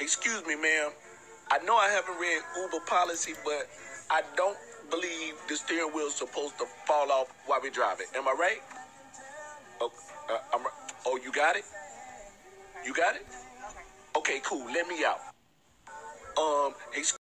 Excuse me, ma'am. I know I haven't read Uber policy, but I don't believe the steering wheel is supposed to fall off while we're driving. Am I right? Oh, oh, you got it? You got it? Okay, cool. Let me out.